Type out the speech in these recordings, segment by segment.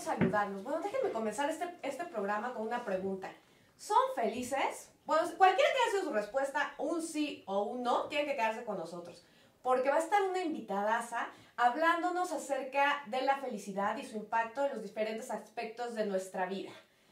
saludarlos. Bueno, déjenme comenzar este programa con una pregunta. ¿Son felices? Bueno, cualquiera que haya sido su respuesta, un sí o un no, tiene que quedarse con nosotros. Porque va a estar una invitadaza hablándonos acerca de la felicidad y su impacto en los diferentes aspectos de nuestra vida.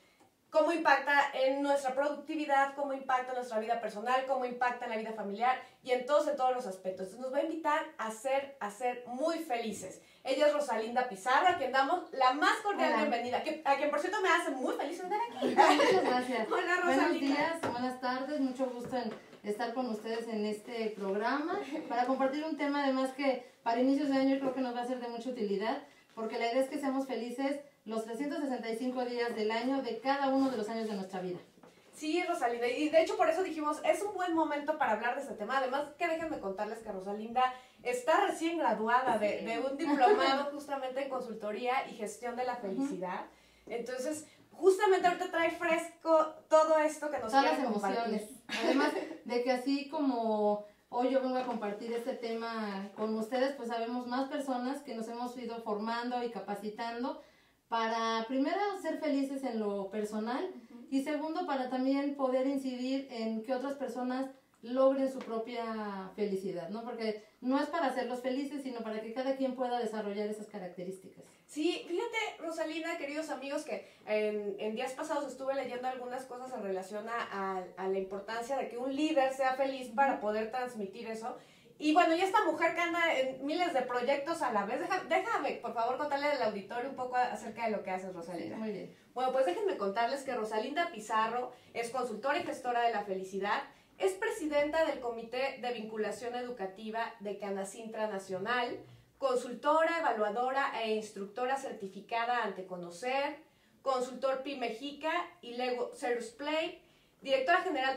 Cómo impacta en nuestra productividad, cómo impacta en nuestra vida personal, cómo impacta en la vida familiar y en todos los aspectos. Entonces nos va a invitar a ser muy felices. Ella es Rosalinda Pizarro, a quien damos la más cordial bienvenida, a quien por cierto me hace muy feliz estar aquí. Muchas gracias. Hola Rosalinda. Buenos días, buenas tardes, mucho gusto en estar con ustedes en este programa para compartir un tema además que para inicios de año creo que nos va a ser de mucha utilidad, porque la idea es que seamos felices los 365 días del año de cada uno de los años de nuestra vida. Sí, Rosalinda, y de hecho por eso dijimos, es un buen momento para hablar de este tema. Además, que déjenme contarles que Rosalinda está recién graduada de un diplomado justamente en consultoría y gestión de la felicidad. Entonces, justamente ahorita trae fresco todo esto que nos todas quiere las compartir. emociones. Además de que así como hoy yo vengo a compartir este tema con ustedes, pues sabemos más personas que nos hemos ido formando y capacitando para primero ser felices en lo personal y segundo para también poder incidir en que otras personas logren su propia felicidad, ¿no? Porque no es para hacerlos felices, sino para que cada quien pueda desarrollar esas características. Sí, fíjate, Rosalinda, queridos amigos, que en días pasados estuve leyendo algunas cosas en relación a la importancia de que un líder sea feliz para poder transmitir eso. Y bueno, y esta mujer que anda en miles de proyectos a la vez, déjame, por favor, contarle al auditorio un poco acerca de lo que haces, Rosalinda. Sí, muy bien. Bueno, pues déjenme contarles que Rosalinda Pizarro es consultora y gestora de la felicidad, es presidenta del Comité de Vinculación Educativa de Canacintra Nacional, consultora, evaluadora e instructora certificada ante Conocer, consultor PYMExica y Lego Serus Play, directora general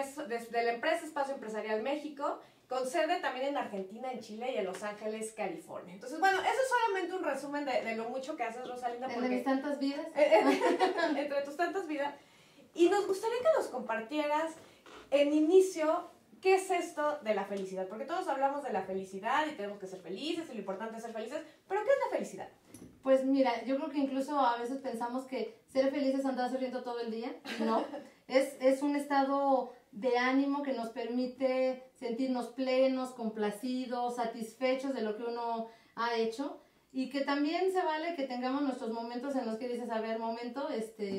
de la empresa Espacio Empresarial México, con sede también en Argentina, en Chile y en Los Ángeles, California. Entonces, bueno, eso es solamente un resumen de lo mucho que haces, Rosalinda. ¿Entre mis tantas vidas? Entre tus tantas vidas. Y nos gustaría que nos compartieras en inicio qué es esto de la felicidad. Porque todos hablamos de la felicidad y tenemos que ser felices y lo importante es ser felices. Pero ¿qué es la felicidad? Pues mira, yo creo que incluso a veces pensamos que ser felices es andar sonriendo todo el día. No, es un estado de ánimo que nos permite sentirnos plenos, complacidos, satisfechos de lo que uno ha hecho y que también se vale que tengamos nuestros momentos en los que dices, a ver, momento,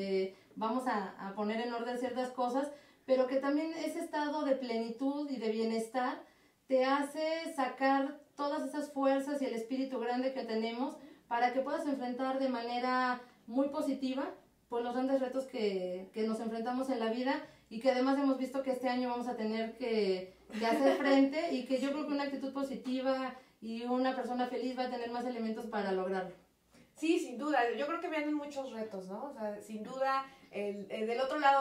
vamos a poner en orden ciertas cosas, pero que también ese estado de plenitud y de bienestar te hace sacar todas esas fuerzas y el espíritu grande que tenemos para que puedas enfrentar de manera muy positiva pues los grandes retos que nos enfrentamos en la vida y que además hemos visto que este año vamos a tener que hacer frente y que yo creo que una actitud positiva y una persona feliz va a tener más elementos para lograrlo. Sí, sin duda. Yo creo que vienen muchos retos, ¿no? O sea, sin duda, del otro lado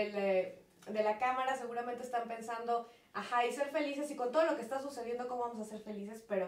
de la cámara seguramente están pensando, ajá, y ser felices y con todo lo que está sucediendo, ¿cómo vamos a ser felices? Pero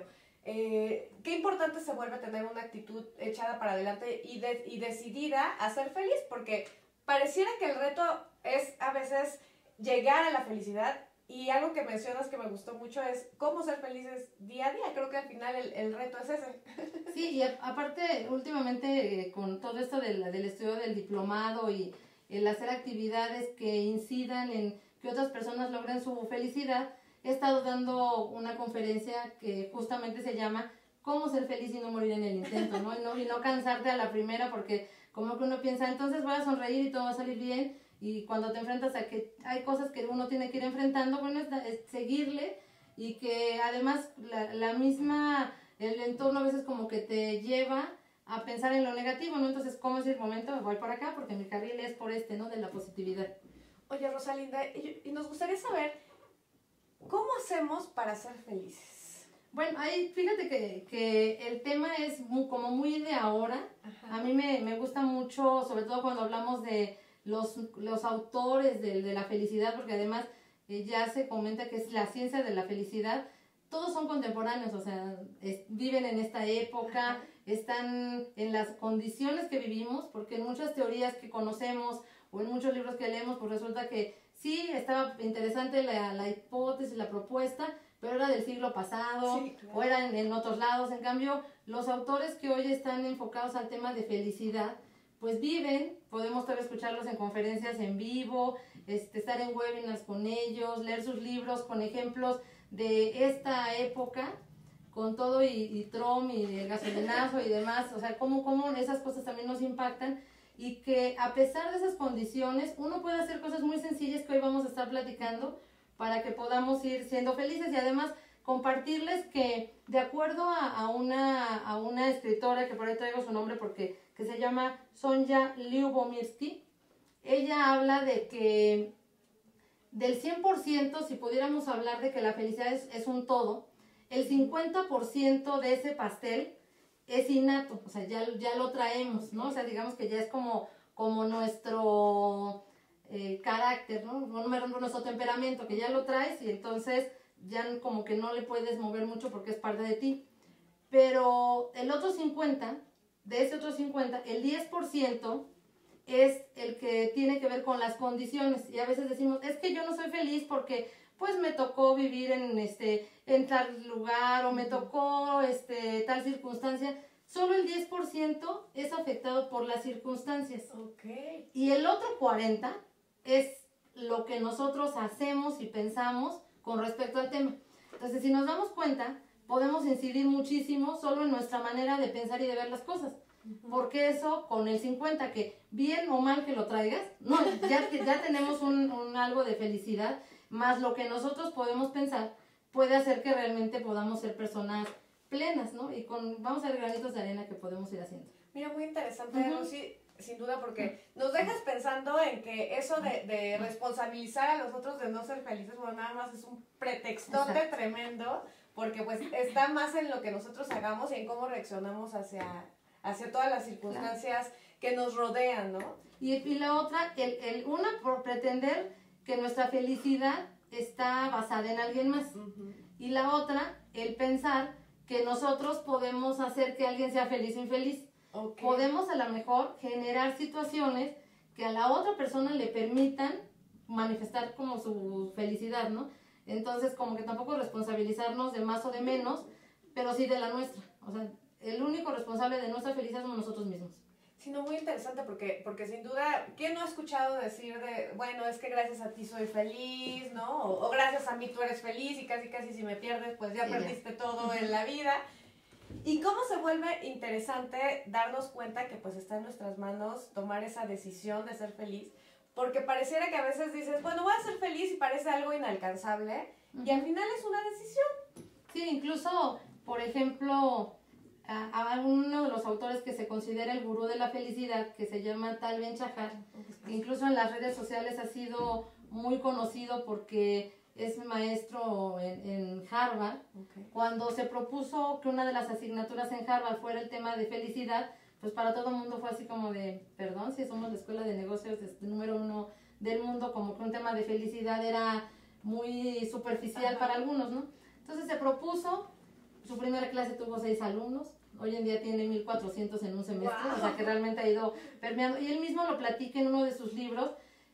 qué importante se vuelve tener una actitud echada para adelante y decidida a ser feliz, porque pareciera que el reto es a veces llegar a la felicidad. Y algo que mencionas que me gustó mucho es cómo ser felices día a día. Creo que al final el reto es ese. Sí, y aparte últimamente con todo esto del estudio del diplomado y el hacer actividades que incidan en que otras personas logren su felicidad, he estado dando una conferencia que justamente se llama ¿Cómo ser feliz y no morir en el intento? ¿No? Y no cansarte a la primera porque como que uno piensa, entonces voy a sonreír y todo va a salir bien. Y cuando te enfrentas a que hay cosas que uno tiene que ir enfrentando, bueno, es seguirle y que además el entorno a veces como que te lleva a pensar en lo negativo, ¿no? Entonces, ¿cómo es el momento? Voy por acá porque mi carril es por ¿no? De la positividad. Oye, Rosalinda, y nos gustaría saber, ¿cómo hacemos para ser felices? Bueno, ahí fíjate que el tema es como muy de ahora. Ajá. A mí me gusta mucho, sobre todo cuando hablamos de los autores de la felicidad, porque además ya se comenta que es la ciencia de la felicidad. Todos son contemporáneos, o sea, viven en esta época, ajá, están en las condiciones que vivimos, porque en muchas teorías que conocemos o en muchos libros que leemos, pues resulta que sí, estaba interesante la hipótesis, la propuesta, pero era del siglo pasado, Sí, claro. o era en otros lados. En cambio, los autores que hoy están enfocados al tema de felicidad, pues viven, podemos todavía escucharlos en conferencias en vivo, estar en webinars con ellos, leer sus libros con ejemplos de esta época, con todo y Trump y el gasolinazo y demás, o sea, cómo esas cosas también nos impactan, y que a pesar de esas condiciones, uno puede hacer cosas muy sencillas que hoy vamos a estar platicando para que podamos ir siendo felices, y además compartirles que de acuerdo a una escritora, que por ahí traigo su nombre porque que se llama Sonja Lyubomirsky, ella habla de que del 100%, si pudiéramos hablar de que la felicidad es un todo, el 50% de ese pastel es innato, o sea, ya lo traemos, ¿no? O sea, digamos que ya es como nuestro carácter, ¿no? Nuestro temperamento, que ya lo traes y entonces ya como que no le puedes mover mucho porque es parte de ti. Pero el otro 50, de ese otro 50, el 10% es el que tiene que ver con las condiciones. Y a veces decimos, es que yo no soy feliz porque pues me tocó vivir en tal lugar, o me tocó tal circunstancia. Solo el 10% es afectado por las circunstancias. Okay. Y el otro 40% es lo que nosotros hacemos y pensamos con respecto al tema. Entonces, si nos damos cuenta, podemos incidir muchísimo solo en nuestra manera de pensar y de ver las cosas. Porque eso, con el 50%, que bien o mal que lo traigas, no, ya tenemos un algo de felicidad, más lo que nosotros podemos pensar, puede hacer que realmente podamos ser personas plenas, ¿no? Y vamos a ver granitos de arena que podemos ir haciendo. Mira, muy interesante, Rosy, sin duda, porque nos dejas pensando en que eso de responsabilizar a los otros de no ser felices, bueno, nada más es un pretextote tremendo, porque pues está más en lo que nosotros hagamos y en cómo reaccionamos hacia todas las circunstancias que nos rodean, ¿no? Y la otra, una por pretender que nuestra felicidad está basada en alguien más. Y la otra, el pensar que nosotros podemos hacer que alguien sea feliz o infeliz. Okay. Podemos a lo mejor generar situaciones que a la otra persona le permitan manifestar como su felicidad, ¿no? Entonces, como que tampoco responsabilizarnos de más o de menos, pero sí de la nuestra. O sea, el único responsable de nuestra felicidad somos nosotros mismos. Sí, no, muy interesante porque sin duda, ¿quién no ha escuchado decir bueno, es que gracias a ti soy feliz, ¿no? O gracias a mí tú eres feliz y casi si me pierdes, pues ya perdiste todo en la vida. Y cómo se vuelve interesante darnos cuenta que pues está en nuestras manos tomar esa decisión de ser feliz, porque pareciera que a veces dices, bueno, voy a ser feliz y parece algo inalcanzable, y al final es una decisión. Sí, incluso, por ejemplo, a uno de los autores que se considera el gurú de la felicidad, que se llama Tal Ben-Shahar, que incluso en las redes sociales ha sido muy conocido porque es maestro en Harvard. Okay. Cuando se propuso que una de las asignaturas en Harvard fuera el tema de felicidad, pues para todo el mundo fue así como de, perdón, si somos la escuela de negocios número 1 del mundo, como que un tema de felicidad era muy superficial para algunos, ¿no? Entonces se propuso. Su primera clase tuvo 6 alumnos, hoy en día tiene 1,400 en un semestre, wow. O sea que realmente ha ido permeando. Y él mismo lo platica en uno de sus libros,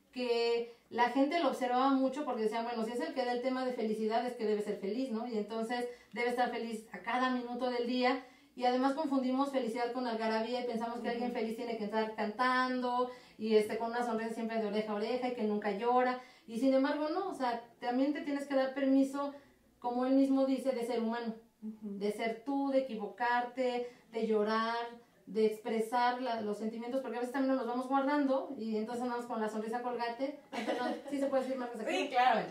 que la gente lo observaba mucho porque decían, bueno, si es el que da el tema de felicidad es que debe ser feliz, ¿no? Y entonces debe estar feliz a cada minuto del día. Y además confundimos felicidad con algarabía y pensamos que alguien feliz tiene que estar cantando y con una sonrisa siempre de oreja a oreja y que nunca llora. Y sin embargo, no, o sea, también te tienes que dar permiso, como él mismo dice, de ser humano. De ser tú, de equivocarte, de llorar, de expresar los sentimientos, porque a veces también nos vamos guardando y entonces andamos con la sonrisa colgate. Perdón, ¿sí se puede decir marcas aquí? Sí, claro.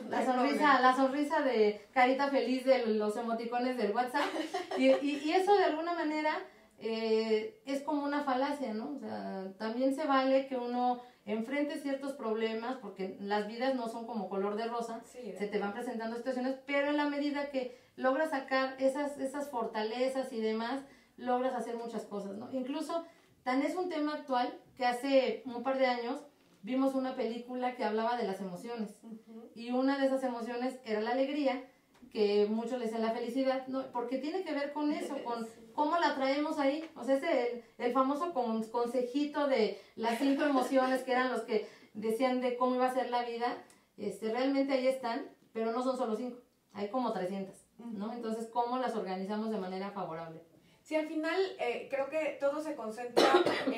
La sonrisa de carita feliz de los emoticones del WhatsApp. Y eso de alguna manera es como una falacia, ¿no? O sea, también se vale que uno enfrente ciertos problemas, porque las vidas no son como color de rosa, sí, se te van presentando situaciones, pero en la medida que logras sacar esas fortalezas y demás, logras hacer muchas cosas, ¿no? Incluso, tan es un tema actual que hace un par de años vimos una película que hablaba de las emociones, y una de esas emociones era la alegría, que muchos le dicen la felicidad, ¿no? Porque tiene que ver con eso, con cómo la traemos ahí. O sea, el famoso consejito de las 5 emociones, que eran los que decían de cómo iba a ser la vida, realmente ahí están, pero no son solo 5, hay como 300, ¿no? Entonces, ¿cómo las organizamos de manera favorable? Sí, al final creo que todo se concentra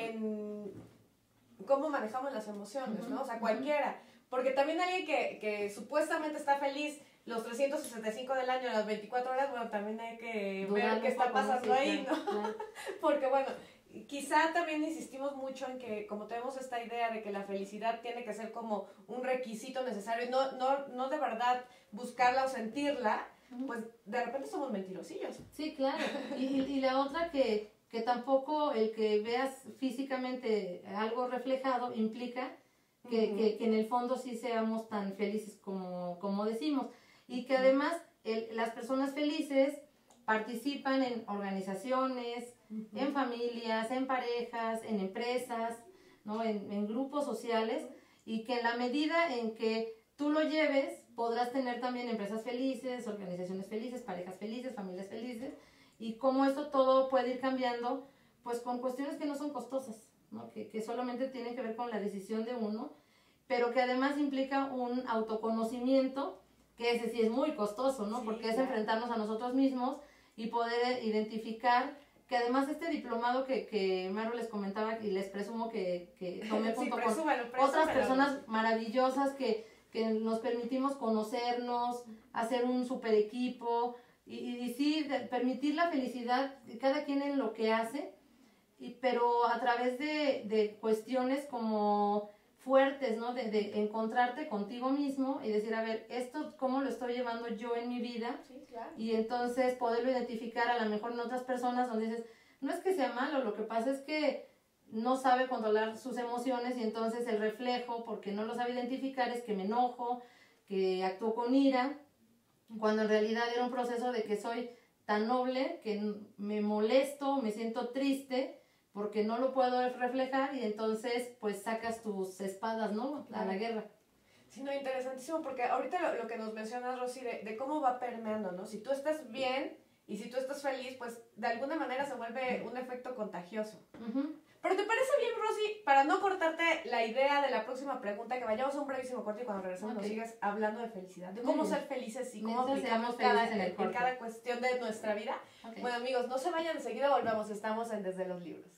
en cómo manejamos las emociones, ¿no? O sea, cualquiera. Porque también alguien que supuestamente está feliz los 365 del año, las 24 horas, bueno, también hay que ver qué está pasando ahí, ¿no? Claro. Porque, bueno, quizá también insistimos mucho en que, como tenemos esta idea de que la felicidad tiene que ser como un requisito necesario y no de verdad buscarla o sentirla, pues de repente somos mentirosillos. Sí, claro. Y la otra que tampoco el que veas físicamente algo reflejado implica que en el fondo sí seamos tan felices como decimos. Y que además las personas felices participan en organizaciones, en familias, en parejas, en empresas, ¿no? En grupos sociales, y que en la medida en que tú lo lleves, podrás tener también empresas felices, organizaciones felices, parejas felices, familias felices, y cómo eso todo puede ir cambiando, pues con cuestiones que no son costosas, ¿no? Que solamente tienen que ver con la decisión de uno, pero que además implica un autoconocimiento, que ese sí es muy costoso, ¿no? Sí, porque es enfrentarnos a nosotros mismos y poder identificar que además este diplomado que Maru les comentaba y les presumo que tomé junto con otras personas maravillosas que nos permitimos conocernos, hacer un super equipo y sí, permitir la felicidad de cada quien en lo que hace, pero a través de cuestiones como fuertes, ¿no? De encontrarte contigo mismo y decir, a ver, esto cómo lo estoy llevando yo en mi vida. Sí, claro. Y entonces poderlo identificar a lo mejor en otras personas donde dices, no es que sea malo, lo que pasa es que no sabe controlar sus emociones y entonces el reflejo, porque no lo sabe identificar, es que me enojo, que actúo con ira, cuando en realidad era un proceso de que soy tan noble que me molesto, me siento triste porque no lo puedo reflejar y entonces pues sacas tus espadas, ¿no? A la guerra. Sí, no, interesantísimo, porque ahorita lo que nos mencionas, Rosy, de cómo va permeando, ¿no? Si tú estás bien y si tú estás feliz, pues de alguna manera se vuelve un efecto contagioso. Pero ¿te parece bien, Rosy, para no cortarte la idea de la próxima pregunta, que vayamos a un brevísimo corte y cuando regresemos nos sigues hablando de felicidad, de cómo ser felices y cómo aplicamos en cada cuestión de nuestra vida? Okay. Bueno, amigos, no se vayan, enseguida volvemos, estamos en Desde los Libros.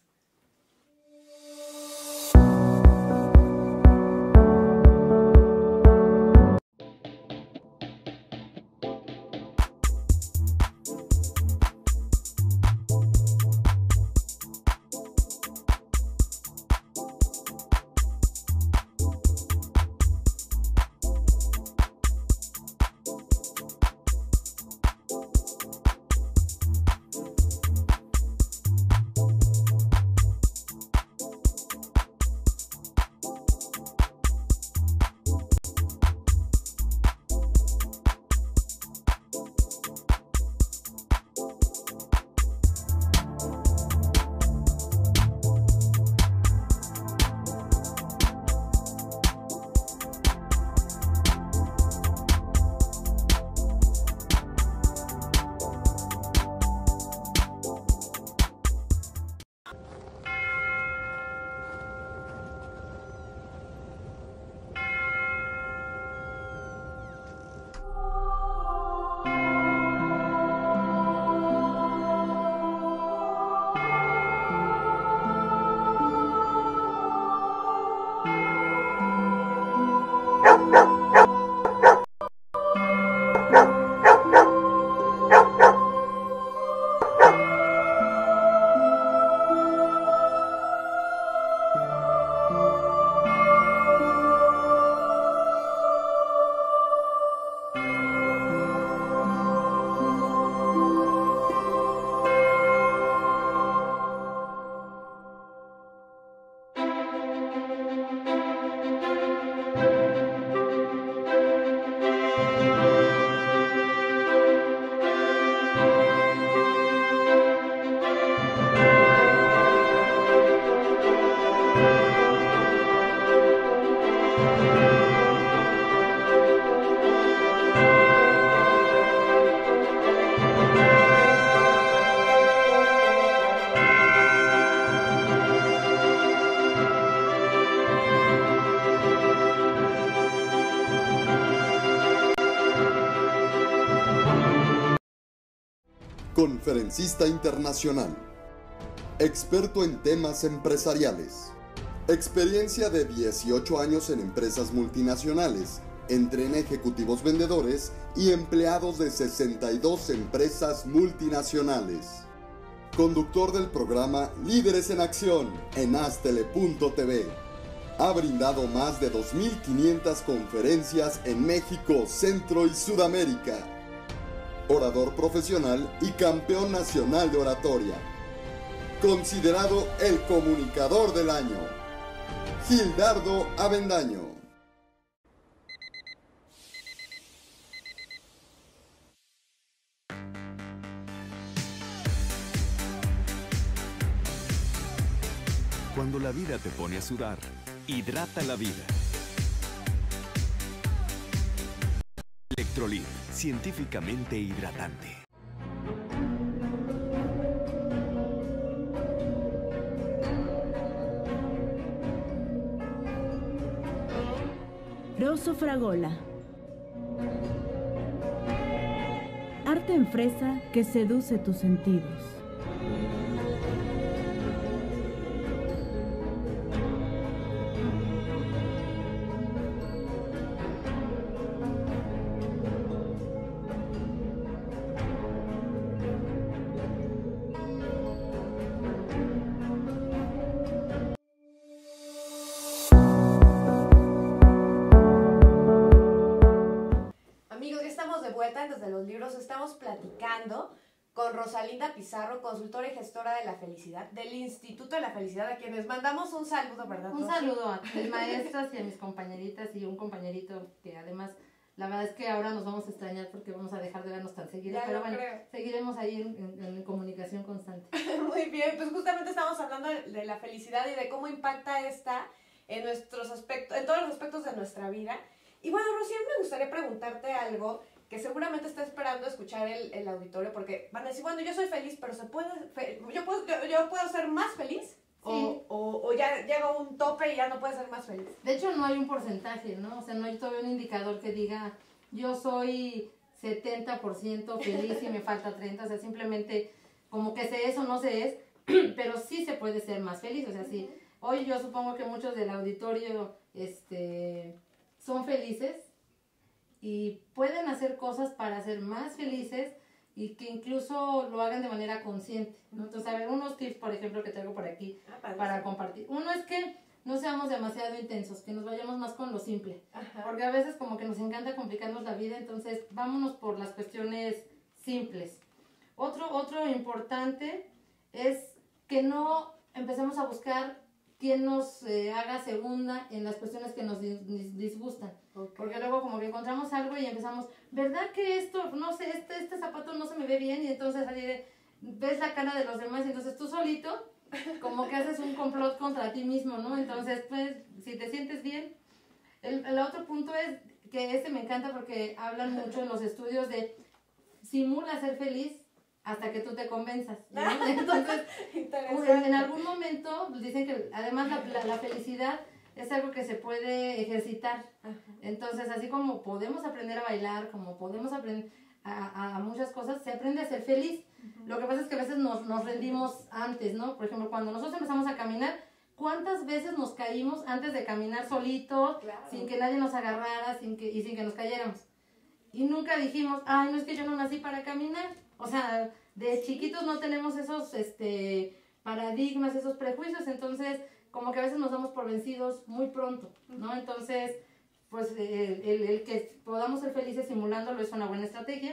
conferencista internacional, experto en temas empresariales, experiencia de 18 años en empresas multinacionales, entrena ejecutivos vendedores y empleados de 62 empresas multinacionales. Conductor del programa Líderes en Acción en Astele.tv. Ha brindado más de 2.500 conferencias en México, Centro y Sudamérica. Orador profesional y campeón nacional de oratoria. Considerado el comunicador del año. Gildardo Avendaño. Cuando la vida te pone a sudar, hidrata la vida. Electrolit, científicamente hidratante. Rosso Fragola. Arte en fresa que seduce tus sentidos. Desde los libros estamos platicando con Rosalinda Pizarro, consultora y gestora de la felicidad del Instituto de la Felicidad, a quienes mandamos un saludo, ¿verdad? Un saludo a mis maestras y a mis compañeritas y un compañerito que además, la verdad es que ahora nos vamos a extrañar porque vamos a dejar de vernos tan seguido, pero bueno, seguiremos ahí en comunicación constante. Muy bien, pues justamente estamos hablando de la felicidad y de cómo impacta esta en nuestros aspectos, en todos los aspectos de nuestra vida. Y bueno, Rosy, me gustaría preguntarte algo que seguramente está esperando escuchar el auditorio, porque van a decir, bueno, yo soy feliz, pero yo puedo ser más feliz, sí. o ya llega un tope y ya no puedo ser más feliz. De hecho, no hay un porcentaje, ¿no? O sea, no hay todavía un indicador que diga, yo soy 70% feliz y me falta 30%, o sea, simplemente como que se es o no se es, pero sí se puede ser más feliz, o sea, sí. Hoy yo supongo que muchos del auditorio son felices, y pueden hacer cosas para ser más felices y que incluso lo hagan de manera consciente, ¿no? Entonces, a ver, unos tips, por ejemplo, que traigo por aquí para compartir. Uno es que no seamos demasiado intensos, que nos vayamos más con lo simple. Ajá. Porque a veces como que nos encanta complicarnos la vida, entonces vámonos por las cuestiones simples. Otro importante es que no empecemos a buscar quien nos haga segunda en las cuestiones que nos disgustan. Okay. Porque luego como que encontramos algo y empezamos, ¿verdad que esto, no sé, este zapato no se me ve bien? Y entonces ves la cara de los demás y entonces tú solito como que haces un complot contra ti mismo, ¿no? Entonces, pues, si te sientes bien. El otro punto es que me encanta porque hablan mucho en los estudios de simula ser feliz hasta que tú te convenzas, ¿no? Entonces, en algún momento dicen que además la felicidad es algo que se puede ejercitar. Ajá. Entonces, así como podemos aprender a bailar, como podemos aprender a muchas cosas, se aprende a ser feliz. Uh-huh. Lo que pasa es que a veces nos rendimos antes, ¿no? Por ejemplo, cuando nosotros empezamos a caminar, ¿cuántas veces nos caímos antes de caminar solitos, claro, sin que nadie nos agarrara sin que nos cayéramos? Y nunca dijimos, ay, no, es que yo no nací para caminar. O sea, de chiquitos no tenemos esos paradigmas, esos prejuicios, entonces como que a veces nos damos por vencidos muy pronto, ¿no? Entonces, pues el que podamos ser felices simulándolo es una buena estrategia.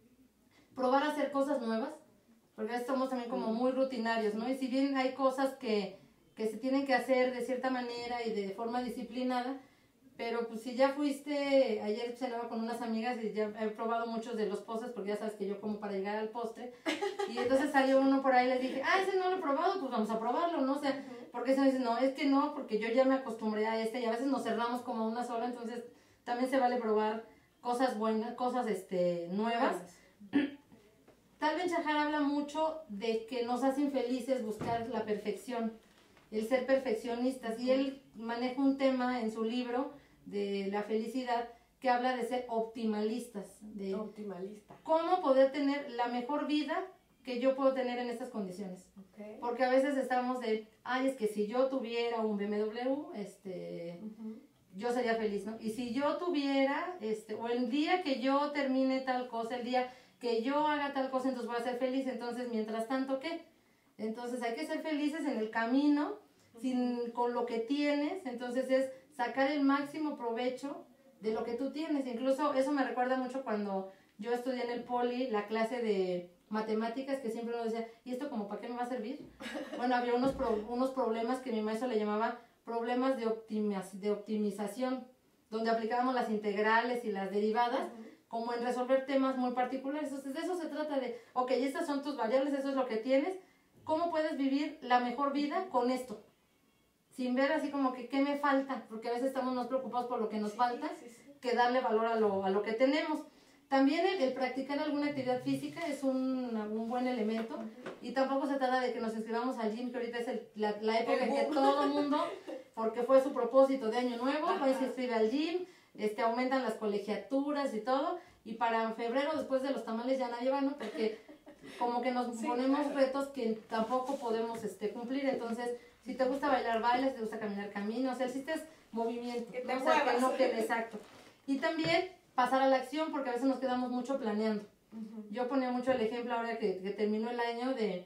Probar a hacer cosas nuevas, porque a veces somos también como muy rutinarios, ¿no? Y si bien hay cosas que se tienen que hacer de cierta manera y de forma disciplinada, pero pues si ya fuiste, ayer cenaba con unas amigas y ya he probado muchos de los postres, porque ya sabes que yo como para llegar al postre, y entonces salió uno por ahí y les dije, ese no lo he probado, pues vamos a probarlo, ¿no? O sea, porque se me dice, no, es que no, porque yo ya me acostumbré a y a veces nos cerramos como una sola, entonces también se vale probar cosas buenas, cosas nuevas. Tal Ben-Shahar habla mucho de que nos hace infelices buscar la perfección, el ser perfeccionistas, y él maneja un tema en su libro de la felicidad que habla de ser optimalistas, de cómo poder tener la mejor vida que yo puedo tener en estas condiciones. Okay. Porque a veces estamos de, ay, es que si yo tuviera un BMW, yo sería feliz, ¿no? Y si yo tuviera, o el día que yo termine tal cosa, el día que yo haga tal cosa, entonces voy a ser feliz. Entonces, mientras tanto, ¿qué? Entonces hay que ser felices en el camino, con lo que tienes. Entonces es sacar el máximo provecho de lo que tú tienes. Incluso eso me recuerda mucho cuando yo estudié en el poli la clase de matemáticas, que siempre uno decía, ¿y esto como para qué me va a servir? Bueno, había unos problemas que mi maestro le llamaba problemas de optimización, donde aplicábamos las integrales y las derivadas, como en resolver temas muy particulares. Entonces de eso se trata de, ok, estas son tus variables, eso es lo que tienes, ¿cómo puedes vivir la mejor vida con esto? Sin ver así como que qué me falta, porque a veces estamos más preocupados por lo que nos falta que darle valor a lo que tenemos. También el practicar alguna actividad física es un buen elemento, y tampoco se trata de que nos inscribamos al gym, que ahorita es la época en que todo el mundo, porque fue su propósito de año nuevo, pues se inscribe al gym, aumentan las colegiaturas y todo, y para febrero, después de los tamales, ya nadie va, ¿no? Porque como que nos ponemos retos que tampoco podemos cumplir. Entonces, si te gusta bailar, bailas, si te gusta caminar, camina, o sea, el chiste es movimiento, que te ¿no? O sea, muevas. que no quede exacto. Y también pasar a la acción, porque a veces nos quedamos mucho planeando. Yo ponía mucho el ejemplo ahora que terminó el año de,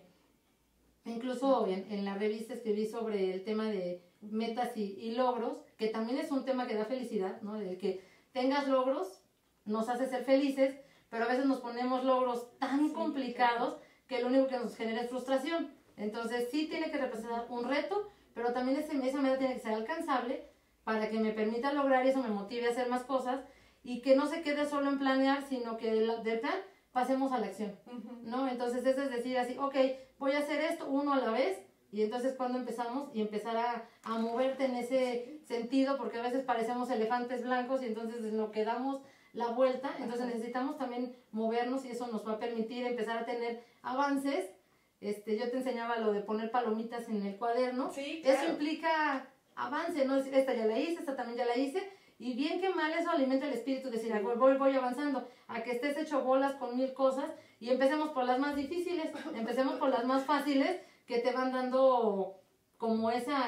incluso en la revista escribí sobre el tema de metas y logros, que también es un tema que da felicidad, ¿no? El que tengas logros nos hace ser felices, pero a veces nos ponemos logros tan complicados que lo único que nos genera es frustración. Entonces sí tiene que representar un reto, pero también esa meta tiene que ser alcanzable para que me permita lograr y eso me motive a hacer más cosas, y que no se quede solo en planear, sino que del plan pasemos a la acción, ¿no? Entonces eso es decir así, ok, voy a hacer esto uno a la vez, y entonces cuando empezamos y empezar a moverte en ese sentido, porque a veces parecemos elefantes blancos y entonces nos quedamos la vuelta. Entonces necesitamos también movernos, y eso nos va a permitir empezar a tener avances. Yo te enseñaba lo de poner palomitas en el cuaderno. Sí, claro. Eso implica avance, ¿no? Esta ya la hice, esta también ya la hice, y bien que mal eso alimenta el espíritu, decir, voy avanzando, a que estés hecho bolas con 1000 cosas, y empecemos por las más difíciles, empecemos por las más fáciles, que te van dando como esa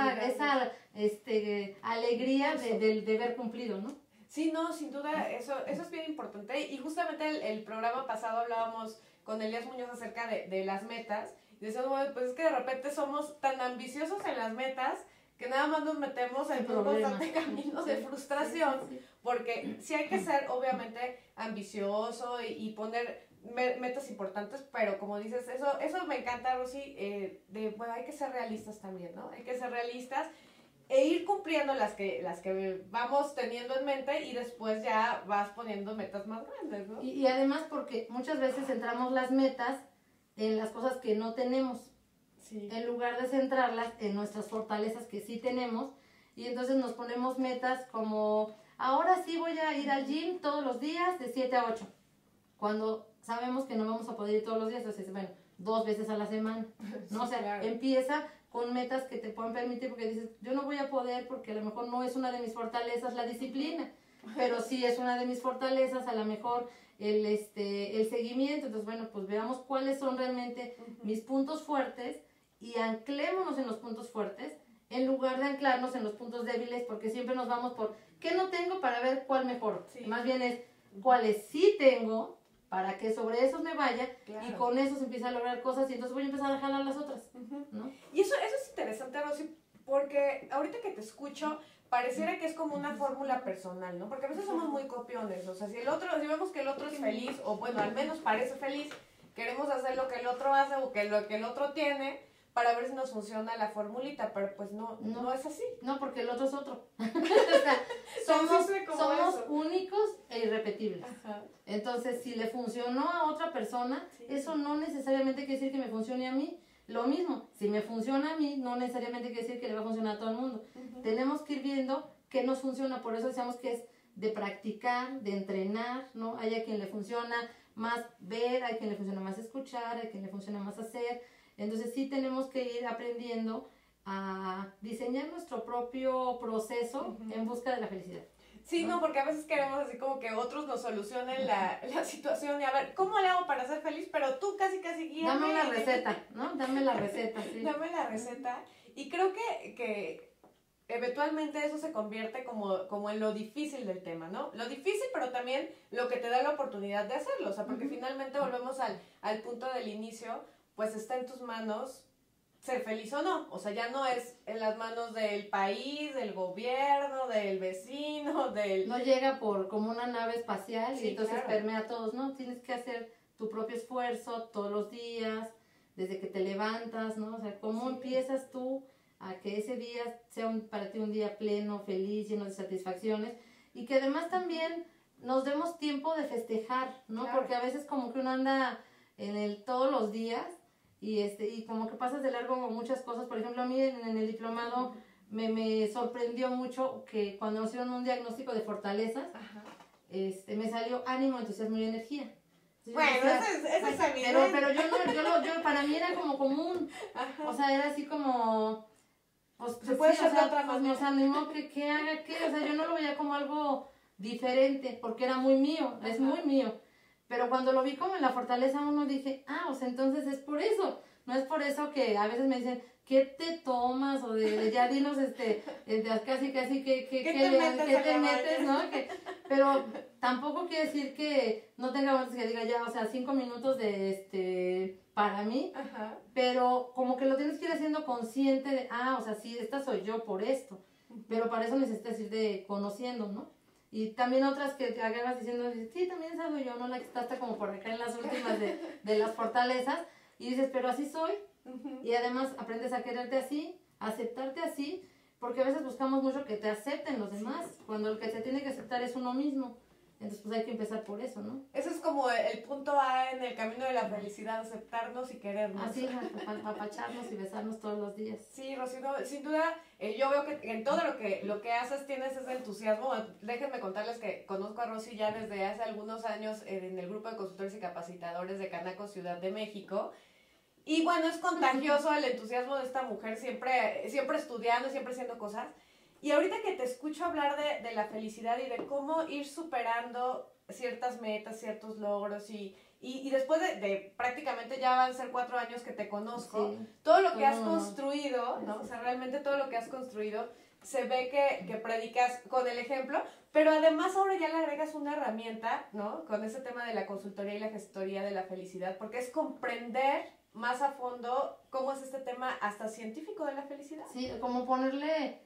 alegría de ver cumplido, ¿no? Sí, no, sin duda, eso es bien importante. Y justamente el programa pasado hablábamos con Elías Muñoz acerca de las metas. Y decíamos, bueno, pues es que de repente somos tan ambiciosos en las metas que nada más nos metemos en un constante camino de frustración. Porque sí hay que ser, obviamente, ambicioso y poner metas importantes, pero como dices, eso me encanta, Rosy, bueno, hay que ser realistas también, ¿no? Hay que ser realistas e ir cumpliendo las que vamos teniendo en mente, y después ya vas poniendo metas más grandes, ¿no? Y además porque muchas veces centramos las metas en las cosas que no tenemos, en lugar de centrarlas en nuestras fortalezas que sí tenemos, y entonces nos ponemos metas como, ahora sí voy a ir al gym todos los días de 7 a 8, cuando sabemos que no vamos a poder ir todos los días. Entonces, bueno, 2 veces a la semana, ¿no? Sí, o sea, claro, empieza con metas que te puedan permitir, porque dices, yo no voy a poder porque a lo mejor no es una de mis fortalezas la disciplina, pero sí es una de mis fortalezas, a lo mejor el seguimiento. Entonces, bueno, pues veamos cuáles son realmente mis puntos fuertes y anclémonos en los puntos fuertes en lugar de anclarnos en los puntos débiles, porque siempre nos vamos por ¿qué no tengo? Para ver cuál mejor. Más bien es cuáles sí tengo, para que sobre esos me vaya, y con eso se empieza a lograr cosas, y entonces voy a empezar a jalar las otras, ¿no? Y eso es interesante, Rosy, porque ahorita que te escucho, pareciera que es como una fórmula personal, ¿no? Porque a veces somos muy copiones, o sea, si vemos que el otro es feliz, o bueno, al menos parece feliz, queremos hacer lo que el otro hace o que lo que el otro tiene, para ver si nos funciona la formulita, pero pues no es así. No, porque el otro es otro. O sea, somos únicos e irrepetibles. Ajá. Entonces, si le funcionó a otra persona, eso no necesariamente quiere decir que me funcione a mí. Lo mismo, si me funciona a mí, no necesariamente quiere decir que le va a funcionar a todo el mundo. Tenemos que ir viendo qué nos funciona, por eso decíamos que es de practicar, de entrenar, ¿no? Hay a quien le funciona más ver, hay a quien le funciona más escuchar, hay a quien le funciona más hacer. Entonces sí tenemos que ir aprendiendo a diseñar nuestro propio proceso en busca de la felicidad. Sí, no, porque a veces queremos así como que otros nos solucionen la situación y a ver, ¿cómo le hago para ser feliz? Pero tú casi guíame. Dame la receta, ¿no? Dame la receta, sí. Dame la receta. Y creo que eventualmente eso se convierte como en lo difícil del tema, ¿no? Lo difícil, pero también lo que te da la oportunidad de hacerlo, o sea, porque finalmente volvemos al punto del inicio, pues está en tus manos ser feliz o no, o sea, ya no es en las manos del país, del gobierno, del vecino, No llega como una nave espacial Sí, y entonces claro. permea a todos, ¿no? Tienes que hacer tu propio esfuerzo todos los días, desde que te levantas, ¿no? O sea, ¿cómo Sí. empiezas tú a que ese día sea para ti un día pleno, feliz, lleno de satisfacciones? Y que además también nos demos tiempo de festejar, ¿no? Claro. Porque a veces como que uno anda todos los días y como que pasas de largo muchas cosas. Por ejemplo, a mí en el diplomado me sorprendió mucho que cuando nos hicieron un diagnóstico de fortalezas, Ajá. me salió ánimo, entusiasmo y energía. Entonces yo Bueno, decía, eso es evidente. pero yo para mí era como común, Ajá. o sea, era así como, pues Se puede sí, hacer o sea, de otra pues, manera. nos animó que haga qué, o sea, yo no lo veía como algo diferente, porque era muy mío, es Ajá. muy mío. Pero cuando lo vi como en la fortaleza uno dije, o sea, entonces es por eso. No es por eso que a veces me dicen, ¿qué te tomas? O de ya dinos, casi, ¿qué te metes, ¿no? Pero tampoco quiere decir que no tenga momentos que diga ya, o sea, 5 minutos para mí. Ajá. Pero como que lo tienes que ir haciendo consciente de, o sea, sí, esta soy yo por esto. Pero para eso necesitas ir conociendo, ¿no? Y también otras que te agarras diciendo, sí, también esa soy yo, ¿no? La que está hasta como por acá en las últimas de las fortalezas. Y dices, pero así soy. Y además aprendes a quererte así, a aceptarte así, porque a veces buscamos mucho que te acepten los demás, cuando el que se tiene que aceptar es uno mismo. Entonces pues hay que empezar por eso, ¿no? Ese es como el punto A en el camino de la felicidad, aceptarnos y querernos. Así, apapacharnos y besarnos todos los días. Sí, Rocío, no, sin duda, yo veo que en todo lo que haces tienes ese entusiasmo. Déjenme contarles que conozco a Rosy ya desde hace algunos años en el grupo de consultores y capacitadores de Canaco Ciudad de México. Y bueno, es contagioso el entusiasmo de esta mujer, siempre estudiando, siempre haciendo cosas. Y ahorita que te escucho hablar de la felicidad y de cómo ir superando ciertas metas, ciertos logros y después de prácticamente ya van a ser 4 años que te conozco, Sí. todo lo que has construido, ¿no? O sea, realmente todo lo que has construido, se ve que predicas con el ejemplo, pero además ahora ya le agregas una herramienta, ¿no? Con ese tema de la consultoría y la gestoría de la felicidad, porque es comprender más a fondo cómo es este tema hasta científico de la felicidad. Sí, como ponerle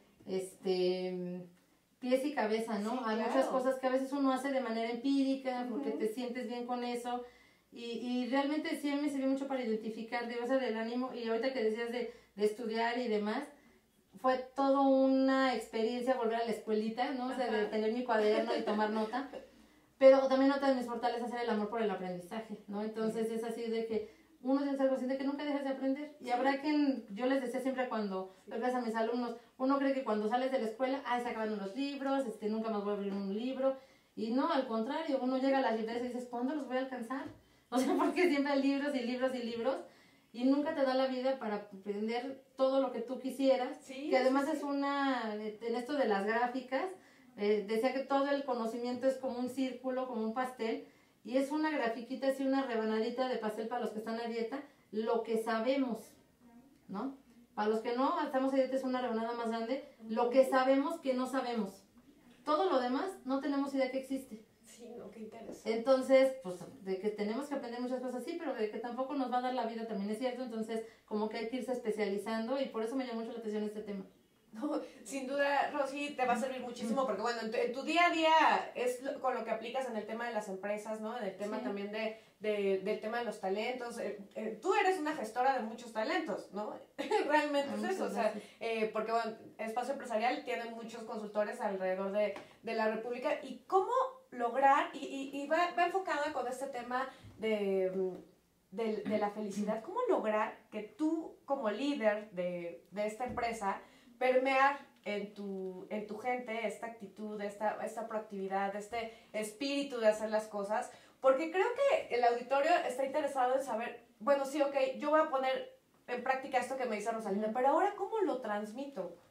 pies y cabeza, ¿no? Sí, Hay claro. muchas cosas que a veces uno hace de manera empírica porque te sientes bien con eso y realmente sí a mí me sirvió mucho para identificar, digo, eso del ánimo. Y ahorita que decías de estudiar y demás, fue toda una experiencia volver a la escuelita, ¿no? O sea, de tener mi cuaderno y tomar nota. Pero también otra de mis fortalezas era el amor por el aprendizaje, ¿no? Entonces es así de que uno tiene que ser consciente que nunca dejas de aprender. Y habrá quien, yo les decía siempre cuando les a mis alumnos, uno cree que cuando sales de la escuela, se acaban los libros, nunca más voy a abrir un libro. Y no, al contrario, uno llega a las librerías y dices, ¿cuándo los voy a alcanzar? O sea, porque siempre hay libros y libros y libros. Y nunca te da la vida para aprender todo lo que tú quisieras. Sí, que además sí, es en esto de las gráficas, decía que todo el conocimiento es como un círculo, como un pastel. Y es una grafiquita, así una rebanadita de pastel para los que están a dieta, lo que sabemos, ¿no? Para los que no estamos a dieta es una rebanada más grande, lo que sabemos que no sabemos. Todo lo demás no tenemos idea que existe. Sí, no, qué interesante. Entonces, pues, de que tenemos que aprender muchas cosas, sí, pero de que tampoco nos va a dar la vida también es cierto. Entonces, como que hay que irse especializando y por eso me llamó mucho la atención este tema. No, sin duda, Rosy, te va a servir muchísimo porque, bueno, en tu día a día es con lo que aplicas en el tema de las empresas, ¿no? En el tema también del tema de los talentos. Tú eres una gestora de muchos talentos, ¿no? Realmente es eso, o sea, porque, bueno, Espacio Empresarial tiene muchos consultores alrededor de la República. ¿Y cómo lograr, y va enfocada con este tema de la felicidad, cómo lograr que tú, como líder de esta empresa, permear en tu gente esta actitud, esta proactividad, este espíritu de hacer las cosas? Porque creo que el auditorio está interesado en saber, bueno, sí, ok, yo voy a poner en práctica esto que me dice Rosalinda, pero ahora, ¿cómo lo transmito?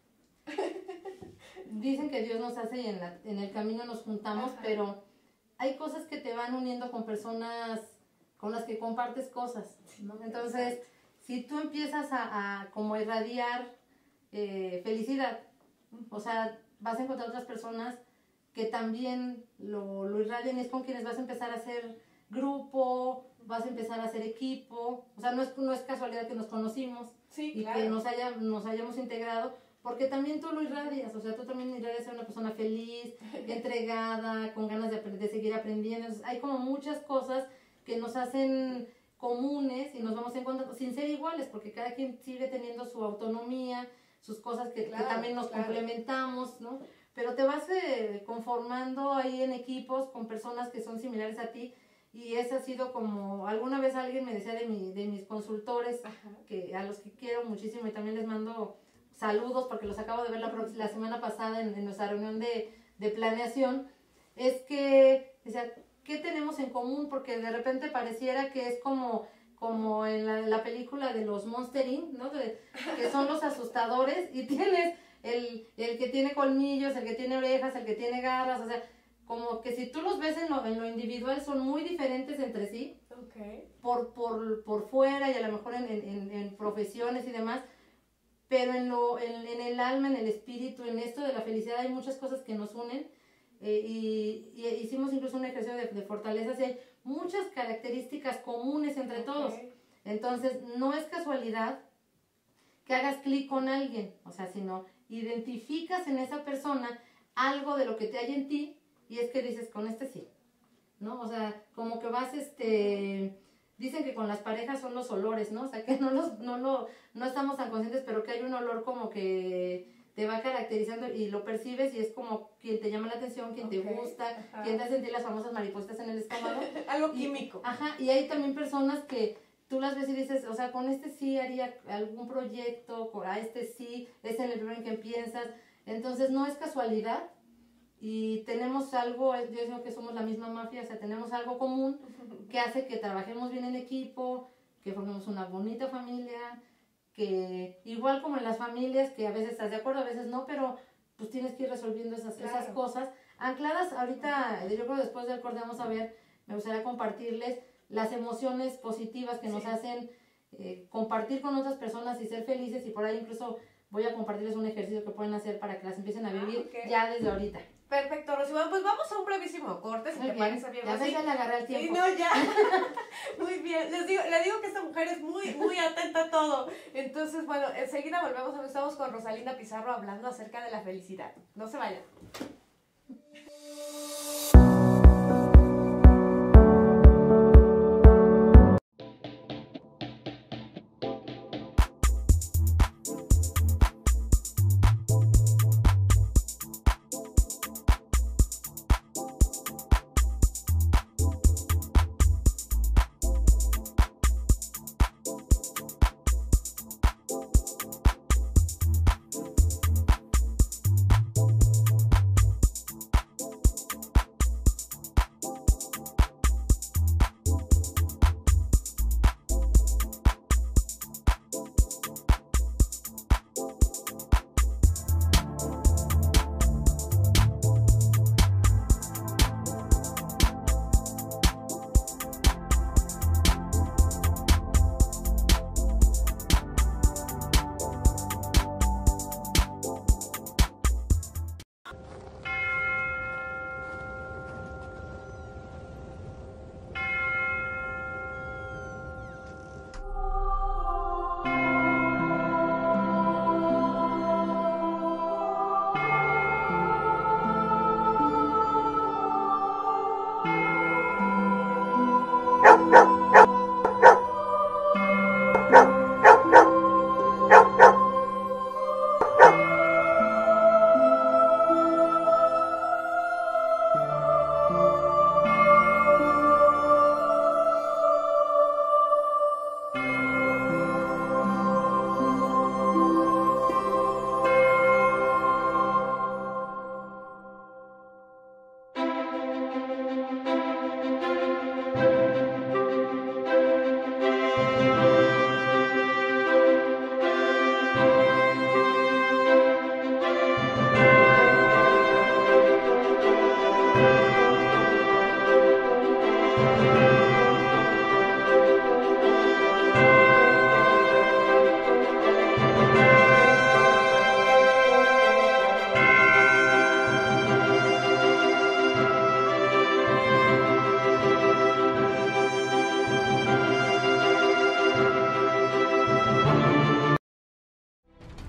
Dicen que Dios nos hace y en el camino nos juntamos, Ajá. pero hay cosas que te van uniendo con personas con las que compartes cosas, ¿no? Entonces, si tú empiezas a como irradiar felicidad, o sea, vas a encontrar otras personas que también lo irradian, y es con quienes vas a empezar a hacer grupo, vas a empezar a hacer equipo. O sea, no es casualidad que nos conocimos Sí, y claro. que nos hayamos integrado, porque también tú lo irradias. O sea, tú también irradias a ser una persona feliz, entregada, con ganas de seguir aprendiendo. Entonces, hay como muchas cosas que nos hacen comunes y nos vamos encontrando sin ser iguales, porque cada quien sigue teniendo su autonomía, sus cosas que Claro, también nos claro. complementamos, ¿no? Pero te vas conformando ahí en equipos con personas que son similares a ti, y ese ha sido como, alguna vez alguien me decía de mis consultores, Ajá. que a los que quiero muchísimo y también les mando saludos porque los acabo de ver la semana pasada en nuestra reunión de planeación, es que, o sea, ¿qué tenemos en común? Porque de repente pareciera que es como en la película de los Monster Inc., ¿no? Que son los asustadores, y tienes el que tiene colmillos, el que tiene orejas, el que tiene garras, o sea, como que si tú los ves en lo individual son muy diferentes entre sí, Okay. por fuera y a lo mejor en profesiones y demás, pero en el alma, en el espíritu, en esto de la felicidad hay muchas cosas que nos unen, y hicimos incluso un ejercicio de fortalezas, y hay muchas características comunes entre todos. Entonces, no es casualidad que hagas clic con alguien, o sea, sino identificas en esa persona algo de lo que te hay en ti, y es que dices, con este sí, ¿no? O sea, como que vas, dicen que con las parejas son los olores, ¿no? O sea, que no estamos tan conscientes, pero que hay un olor como que te va caracterizando y lo percibes, y es como quien te llama la atención, quien te gusta, Ajá. quien te hace sentir las famosas maripositas en el estómago. Algo químico. Ajá, y hay también personas que tú las ves y dices, o sea, con este sí haría algún proyecto, a este sí, es en el primero en que piensas. Entonces no es casualidad, y tenemos algo, yo digo que somos la misma mafia, o sea, tenemos algo común que hace que trabajemos bien en equipo, que formemos una bonita familia, que igual como en las familias, que a veces estás de acuerdo, a veces no, pero pues tienes que ir resolviendo esas cosas, ancladas. Ahorita, yo creo que después del corte vamos a ver, me gustaría compartirles las emociones positivas que nos hacen compartir con otras personas y ser felices, y por ahí incluso voy a compartirles un ejercicio que pueden hacer para que las empiecen a vivir ya desde ahorita. Perfecto, Rosy. Bueno, pues vamos a un brevísimo corte, si te parece bien. Ya ves, ya le agarré el tiempo. Sí, no, ya. Muy bien. Le digo que esta mujer es muy, muy atenta a todo. Entonces, bueno, enseguida volvemos. Estamos con Rosalinda Pizarro hablando acerca de la felicidad. No se vayan.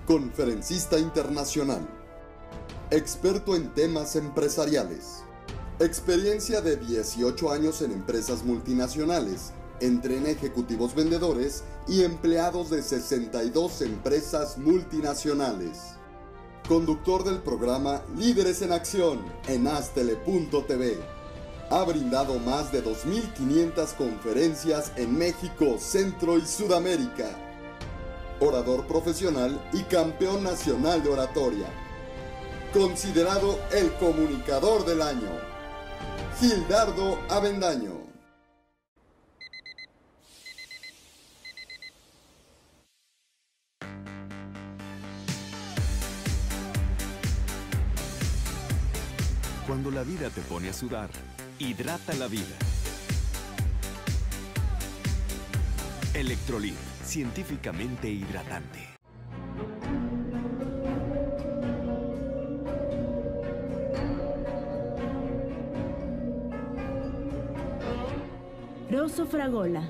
conferencista internacional, experto en temas empresariales, experiencia de 18 años en empresas multinacionales, entre ejecutivos vendedores y empleados de 62 empresas multinacionales. Conductor del programa Líderes en Acción en Astele.tv. Ha brindado más de 2.500 conferencias en México, Centro y Sudamérica. Orador profesional y campeón nacional de oratoria. Considerado el comunicador del año. Gildardo Avendaño. Cuando la vida te pone a sudar, hidrata la vida. Electrolit, científicamente hidratante. Rosso Fragola.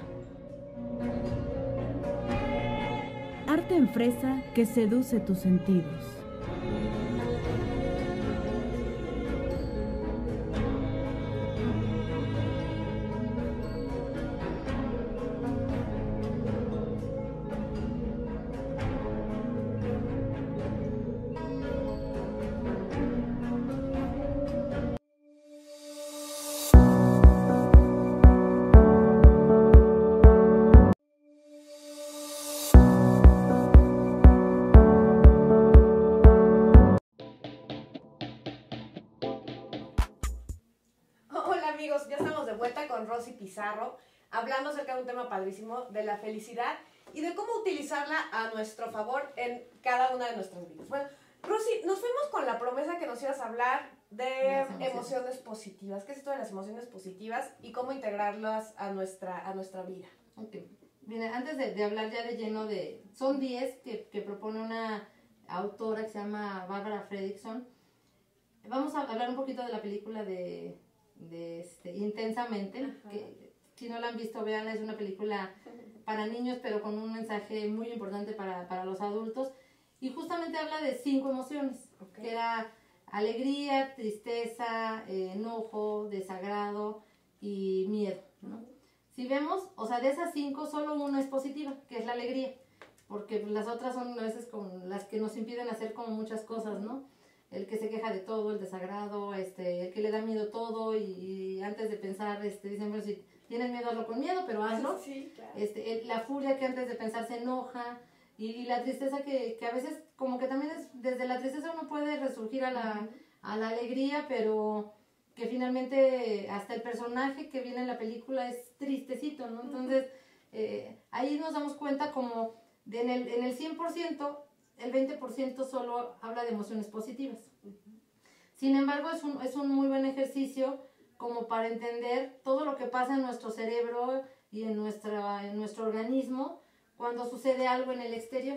Arte en fresa que seduce tus sentidos. Amigos, ya estamos de vuelta con Rosy Pizarro, hablando acerca de un tema padrísimo, de la felicidad y de cómo utilizarla a nuestro favor en cada una de nuestras vidas. Bueno, Rosy, nos fuimos con la promesa que nos ibas a hablar de emociones positivas. ¿Qué es esto de las emociones positivas y cómo integrarlas a nuestra vida? Ok, mira, antes de hablar ya de lleno de... Son 10 que propone una autora que se llama Barbara Fredrickson. Vamos a hablar un poquito de la película de Intensamente, ajá, que si no la han visto, veanla, es una película para niños, pero con un mensaje muy importante para los adultos, y justamente habla de 5 emociones, okay, que era alegría, tristeza, enojo, desagrado y miedo, ¿no? Si vemos, o sea, de esas 5, solo una es positiva, que es la alegría, porque las otras son a veces con las que nos impiden hacer como muchas cosas, ¿no? El que se queja de todo, el desagrado, el que le da miedo todo y antes de pensar, dicen, bueno, si tienes miedo, hazlo con miedo, pero hazlo. Sí, claro. La furia que antes de pensar se enoja y la tristeza que a veces como que también es, desde la tristeza uno puede resurgir a la alegría, pero que finalmente hasta el personaje que viene en la película es tristecito, ¿no? Entonces, ahí nos damos cuenta como en el 100%, el 20% solo habla de emociones positivas. Sin embargo, es un muy buen ejercicio como para entender todo lo que pasa en nuestro cerebro y en nuestro organismo cuando sucede algo en el exterior.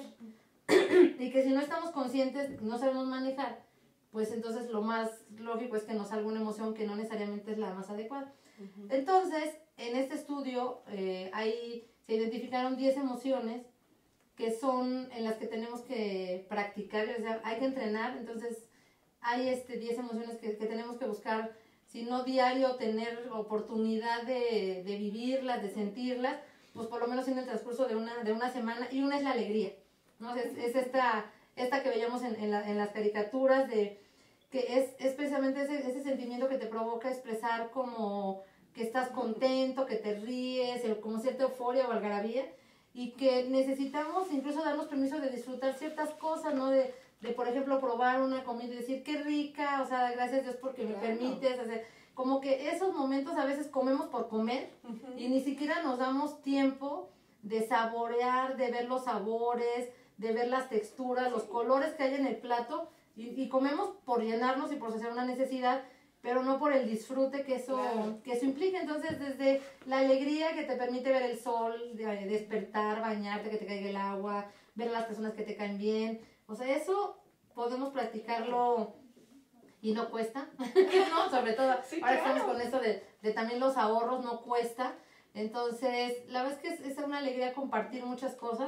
Y que si no estamos conscientes, no sabemos manejar, pues entonces lo más lógico es que nos salga una emoción que no necesariamente es la más adecuada. Entonces, en este estudio, ahí se identificaron 10 emociones que son en las que tenemos que practicar, o sea, hay que entrenar. Entonces hay 10 emociones que tenemos que buscar, si no diario, tener oportunidad de vivirlas, de sentirlas, pues por lo menos en el transcurso de una semana, y una es la alegría, ¿no? Es esta que veíamos en las caricaturas, que es precisamente ese sentimiento que te provoca expresar como que estás contento, que te ríes, como cierta euforia o algarabía, y que necesitamos incluso darnos permiso de disfrutar ciertas cosas, ¿no? De por ejemplo, probar una comida y decir, qué rica, o sea, gracias Dios porque me permites, hacer, como que esos momentos a veces comemos por comer, y ni siquiera nos damos tiempo de saborear, de ver los sabores, de ver las texturas, los colores que hay en el plato, y comemos por llenarnos y por hacer una necesidad, pero no por el disfrute que eso implica. Entonces, desde la alegría que te permite ver el sol, despertar, bañarte, que te caiga el agua, ver a las personas que te caen bien, o sea, eso podemos practicarlo y no cuesta, ¿no? Sobre todo, sí, ahora estamos con eso de también los ahorros, no cuesta. Entonces, la verdad es que es una alegría compartir muchas cosas,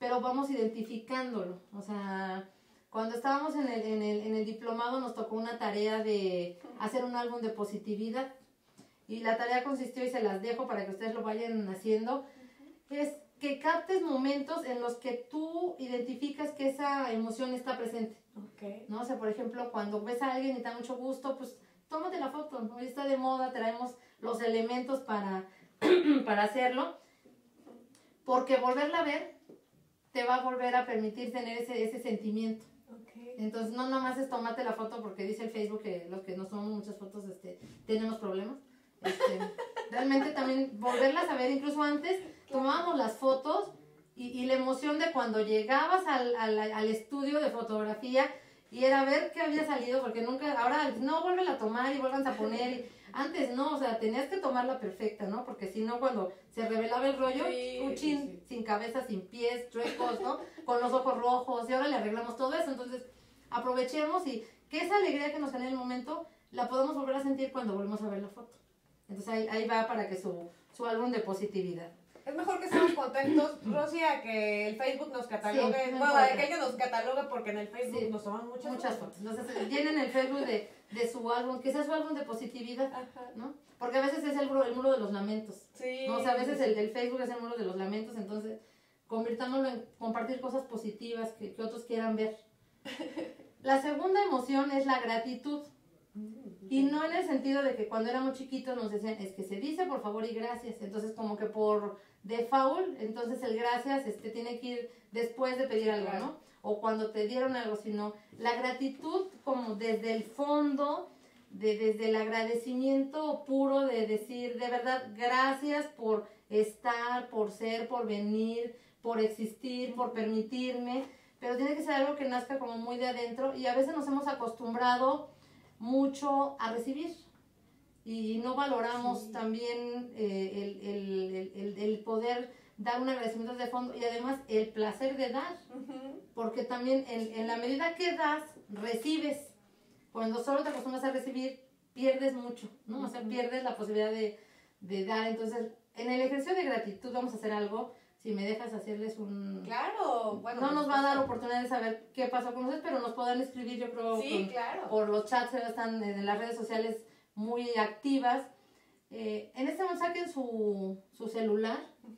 pero vamos identificándolo. O sea, cuando estábamos en el diplomado nos tocó una tarea de hacer un álbum de positividad. Y la tarea consistió, y se las dejo para que ustedes lo vayan haciendo, es que captes momentos en los que tú identificas que esa emoción está presente. Okay. ¿No? O sea, por ejemplo, cuando ves a alguien y te da mucho gusto, pues tómate la foto, ¿no? Hoy está de moda, traemos los elementos para hacerlo, porque volverla a ver te va a volver a permitir tener ese sentimiento. Okay. Entonces, no nomás es tomarte la foto porque dice el Facebook que los que nos tomamos muchas fotos tenemos problemas. Realmente también volverlas a ver, incluso antes tomábamos las fotos y la emoción de cuando llegabas al estudio de fotografía y era ver qué había salido, porque nunca, ahora no, vuélvela a tomar y vuelvan a poner, y antes no, o sea, tenías que tomarla perfecta, ¿no? Porque si no, cuando se revelaba el rollo, sí. Sin cabeza, sin pies, chuecos, ¿no? Con los ojos rojos, y ahora le arreglamos todo eso, entonces aprovechemos y que esa alegría que nos genera el momento la podemos volver a sentir cuando volvemos a ver la foto. Entonces ahí va para que su álbum de positividad. Es mejor que estemos contentos, Rosy, a que el Facebook nos catalogue. Sí, bueno, a que ella nos catalogue porque en el Facebook nos toman muchas fotos. Entonces, llenen el Facebook de su álbum, que sea su álbum de positividad, ¿no? Porque a veces es el muro de los lamentos. Sí. ¿no? O sea, a veces el Facebook es el muro de los lamentos, entonces convirtámoslo en compartir cosas positivas que otros quieran ver. La segunda emoción es la gratitud. Y no en el sentido de que cuando éramos chiquitos nos decían, es que se dice por favor y gracias. Entonces como que por default, entonces el gracias tiene que ir después de pedir algo, ¿no? O cuando te dieron algo, sino la gratitud como desde el fondo, desde el agradecimiento puro de decir, de verdad, gracias por estar, por ser, por venir, por existir, por permitirme. Pero tiene que ser algo que nazca como muy de adentro, y a veces nos hemos acostumbrado mucho a recibir y no valoramos también el poder dar un agradecimiento de fondo, y además el placer de dar, porque también en la medida que das, recibes. Cuando solo te acostumbras a recibir, pierdes mucho, ¿no? O sea, pierdes la posibilidad de dar. Entonces, en el ejercicio de gratitud vamos a hacer algo. Si me dejas hacerles un... Claro, bueno. No nos va a dar oportunidad de saber qué pasó con ustedes, pero nos podrán escribir, yo creo, por los chats, están en las redes sociales muy activas. En este momento saquen su celular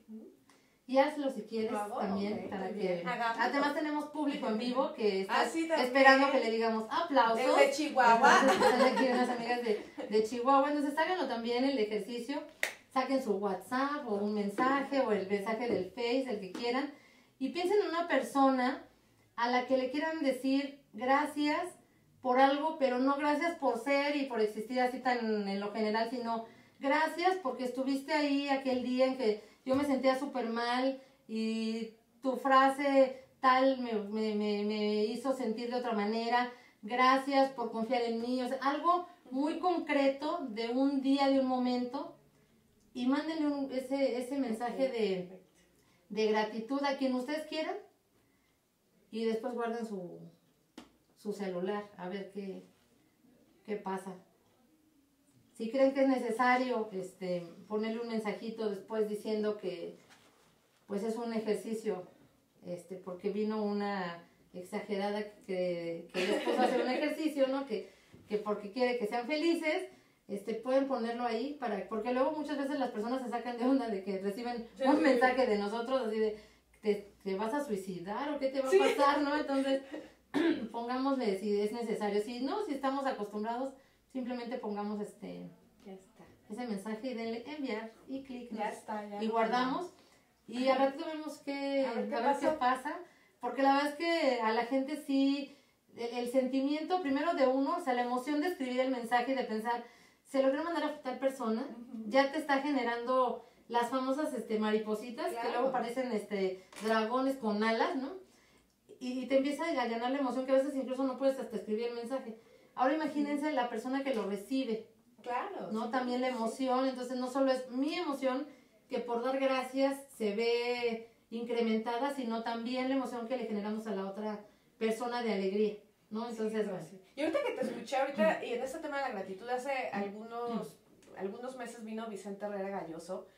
y hazlo si quieres también, para que... Además tenemos público en vivo que está esperando que le digamos aplausos. De Chihuahua. Están aquí unas amigas de Chihuahua, entonces háganlo también el ejercicio. Saquen su WhatsApp o un mensaje o el mensaje del Face, el que quieran, y piensen en una persona a la que le quieran decir gracias por algo, pero no gracias por ser y por existir así tan en lo general, sino gracias porque estuviste ahí aquel día en que yo me sentía súper mal y tu frase tal me hizo sentir de otra manera, gracias por confiar en mí, o sea, algo muy concreto de un día, de un momento. Y mándenle ese mensaje de gratitud a quien ustedes quieran, y después guarden su celular a ver qué pasa. Si creen que es necesario ponerle un mensajito después diciendo que pues es un ejercicio, porque vino una exagerada que les puso a hacer un ejercicio, ¿no? Que porque quiere que sean felices. Pueden ponerlo ahí, porque luego muchas veces las personas se sacan de onda de que reciben un mensaje de nosotros así de, ¿te vas a suicidar o qué te va a pasar, no? Entonces, pongámosle si es necesario. Si no, si estamos acostumbrados, simplemente pongamos ese mensaje y denle enviar y clic. Y guardamos. Y a ratito vemos a ver qué pasa, porque la verdad es que a la gente sí, el sentimiento primero de uno, o sea, la emoción de escribir el mensaje y de pensar, se lo quiero mandar a tal persona, ya te está generando las famosas maripositas, que luego parecen dragones con alas, ¿no? Y te empieza a llenar la emoción, que a veces incluso no puedes hasta escribir el mensaje. Ahora imagínense la persona que lo recibe, ¿no? También la emoción. Entonces no solo es mi emoción, que por dar gracias se ve incrementada, sino también la emoción que le generamos a la otra persona de alegría, ¿no? Entonces, Y ahorita que te escuché y en este tema de la gratitud, hace algunos meses vino Vicente Herrera Galloso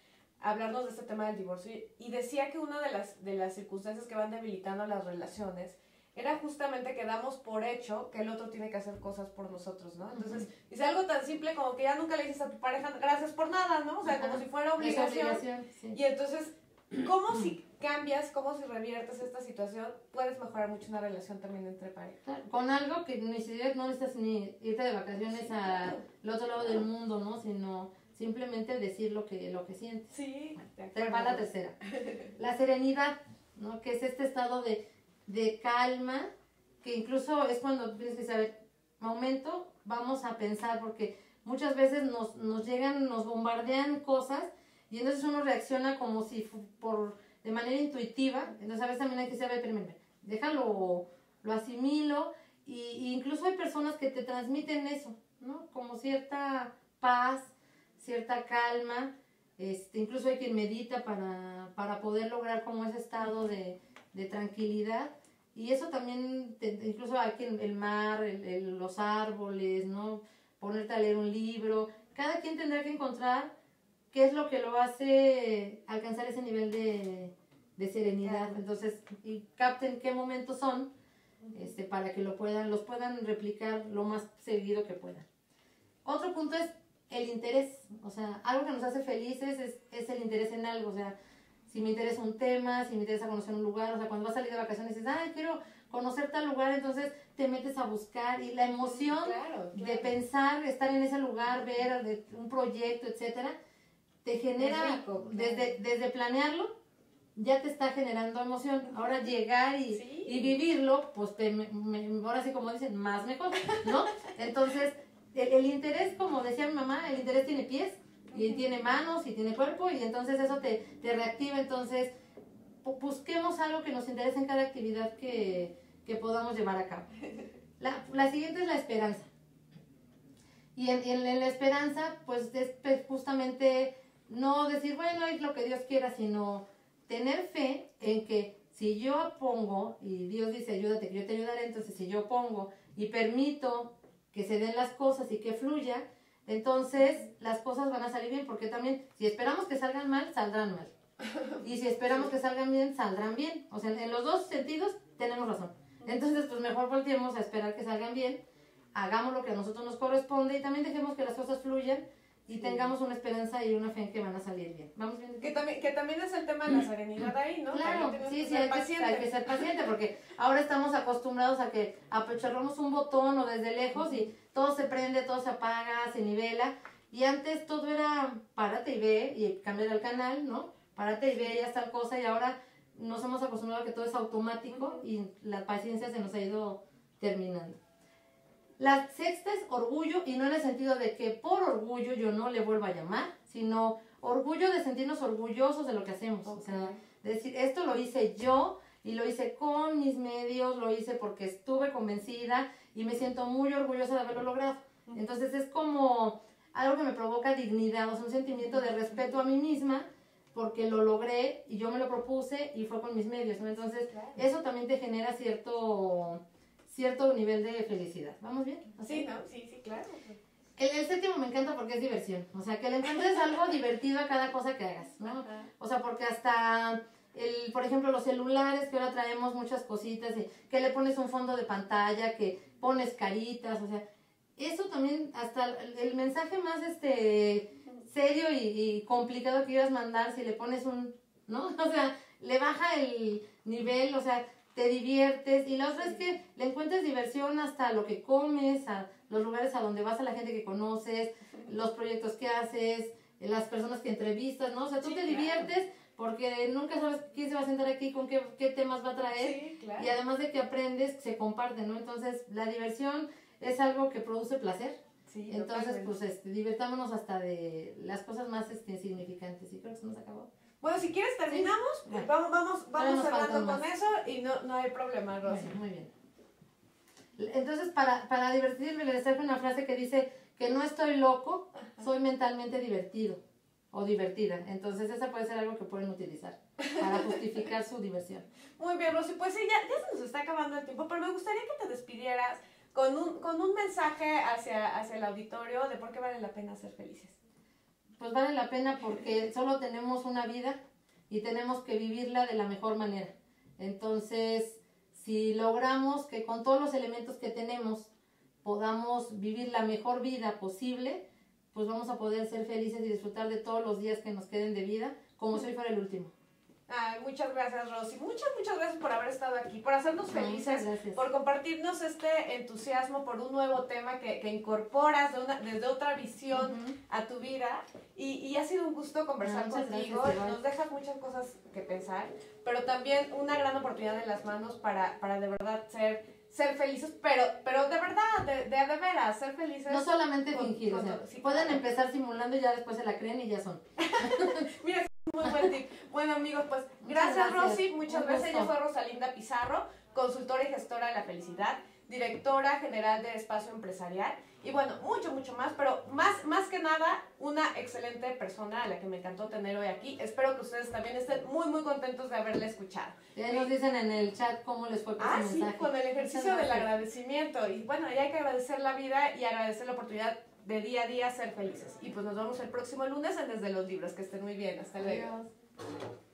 hablarnos de este tema del divorcio y decía que una de las circunstancias que van debilitando las relaciones era justamente que damos por hecho que el otro tiene que hacer cosas por nosotros, ¿no? Entonces, dice algo tan simple como que ya nunca le dices a tu pareja gracias por nada, ¿no? O sea, como si fuera obligación. Sí. Y entonces, ¿cómo si cambias, cómo si reviertes esta situación, puedes mejorar mucho una relación también entre parejas? Claro, con algo que ni siquiera no necesitas ni irte de vacaciones al otro lado del mundo, ¿no? Sino simplemente decir lo que sientes. Sí, Va la tercera. La serenidad, ¿no? Que es este estado de calma, que incluso es cuando tienes que saber, momento, vamos a pensar, porque muchas veces nos llegan, nos bombardean cosas, y entonces uno reacciona como si de manera intuitiva. Entonces a veces también hay que saber, primero, déjalo, lo asimilo, y incluso hay personas que te transmiten eso, ¿no? Como cierta paz, cierta calma, incluso hay quien medita para poder lograr como ese estado de tranquilidad, y eso también, incluso hay quien, el mar, los árboles, ¿no? Ponerte a leer un libro, cada quien tendrá que encontrar qué es lo que lo hace alcanzar ese nivel de serenidad. Entonces, y capten qué momentos son, para que los puedan replicar lo más seguido que puedan. Otro punto es el interés, o sea, algo que nos hace felices es el interés en algo, o sea, si me interesa un tema, si me interesa conocer un lugar, o sea, cuando vas a salir de vacaciones dices, ay, quiero conocer tal lugar, entonces te metes a buscar, y la emoción de pensar, estar en ese lugar, ver un proyecto, etcétera, te genera, rico, desde planearlo, ya te está generando emoción. Ahora llegar y vivirlo, pues ahora sí, como dicen, más mejor, ¿no? Entonces, el interés, como decía mi mamá, el interés tiene pies, y tiene manos, y tiene cuerpo, y entonces eso te reactiva. Entonces, busquemos algo que nos interese en cada actividad que podamos llevar a cabo. La siguiente es la esperanza. Y en la esperanza, pues es justamente no decir, bueno, es lo que Dios quiera, sino tener fe en que si yo pongo, y Dios dice, ayúdate, que yo te ayudaré, entonces si yo pongo y permito que se den las cosas y que fluya, entonces las cosas van a salir bien, porque también si esperamos que salgan mal, saldrán mal. Y si esperamos que salgan bien, saldrán bien. O sea, en los dos sentidos tenemos razón. Entonces, pues mejor volteemos a esperar que salgan bien, hagamos lo que a nosotros nos corresponde, y también dejemos que las cosas fluyan, y tengamos una esperanza y una fe en que van a salir bien. ¿Vamos bien? Que también es el tema de la serenidad ahí, ¿no? Claro, sí, hay que ser paciente, porque ahora estamos acostumbrados a que apachurramos un botón o desde lejos y todo se prende, todo se apaga, se nivela, y antes todo era párate y ve, y cambiar el canal, ¿no? Párate y ve, ya está cosa, y ahora nos hemos acostumbrado a que todo es automático, y la paciencia se nos ha ido terminando. La sexta es orgullo, y no en el sentido de que por orgullo yo no le vuelva a llamar, sino orgullo de sentirnos orgullosos de lo que hacemos. O sea, de decir, esto lo hice yo, y lo hice con mis medios, lo hice porque estuve convencida, y me siento muy orgullosa de haberlo logrado. Entonces es como algo que me provoca dignidad, o sea, un sentimiento de respeto a mí misma, porque lo logré, y yo me lo propuse, y fue con mis medios, ¿no? Entonces, eso también te genera cierto nivel de felicidad. ¿Vamos bien? ¿Así? Sí, claro. El séptimo me encanta porque es diversión. O sea, que le encuentres algo divertido a cada cosa que hagas, ¿no? Ajá. O sea, porque hasta, por ejemplo, los celulares, que ahora traemos muchas cositas, que le pones un fondo de pantalla, que pones caritas, o sea, eso también, hasta el mensaje más serio y complicado que quieras mandar, si le pones ¿no? O sea, le baja el nivel, o sea, te diviertes. Y la otra es que le encuentres diversión hasta lo que comes, a los lugares a donde vas, a la gente que conoces, los proyectos que haces, las personas que entrevistas, ¿no? O sea, tú te diviertes porque nunca sabes quién se va a sentar aquí, con qué temas va a traer. Sí, claro. Y además de que aprendes, se comparte, ¿no? Entonces, la diversión es algo que produce placer. Sí, entonces, totalmente. pues, divertámonos hasta de las cosas más insignificantes. Y creo que se nos acabó. Bueno, si quieres terminamos, Sí. vamos nos cerrando faltan con más. eso, y no hay problema, Rosy. Muy bien. Entonces, para divertirme, les traje una frase que dice que no estoy loco, soy mentalmente divertido o divertida. Entonces, esa puede ser algo que pueden utilizar para justificar su diversión. Muy bien, Rosy, pues sí, ya se nos está acabando el tiempo, pero me gustaría que te despidieras con un mensaje hacia el auditorio de por qué vale la pena ser felices. pues vale la pena porque solo tenemos una vida y tenemos que vivirla de la mejor manera. Entonces, si logramos que con todos los elementos que tenemos podamos vivir la mejor vida posible, pues vamos a poder ser felices y disfrutar de todos los días que nos queden de vida, como si hoy fuera el último. Ay, muchas gracias, Rosy. Muchas gracias por haber estado aquí, por hacernos felices, por compartirnos este entusiasmo por un nuevo tema que incorporas desde otra visión a tu vida. Y ha sido un gusto conversar contigo. Nos dejas muchas cosas que pensar, pero también una gran oportunidad en las manos para de verdad ser felices, pero de verdad, de veras, ser felices. No solamente fingir, o sea, sí, pueden empezar simulando y ya después se la creen y ya son. Mira, muy buen tip. Bueno, amigos, pues gracias Rosy, muchas gracias. Ella fue Rosalinda Pizarro, consultora y gestora de la felicidad, directora general de Espacio Empresarial, y bueno, mucho más, pero más que nada, una excelente persona a la que me encantó tener hoy aquí. Espero que ustedes también estén muy contentos de haberla escuchado. Ya nos dicen en el chat cómo les fue con su mensaje. Sí, con el ejercicio del agradecimiento. Y bueno, ya hay que agradecer la vida y agradecer la oportunidad de día a día ser felices. Y pues nos vemos el próximo lunes en Desde los Libros. Que estén muy bien. Hasta luego. Adiós.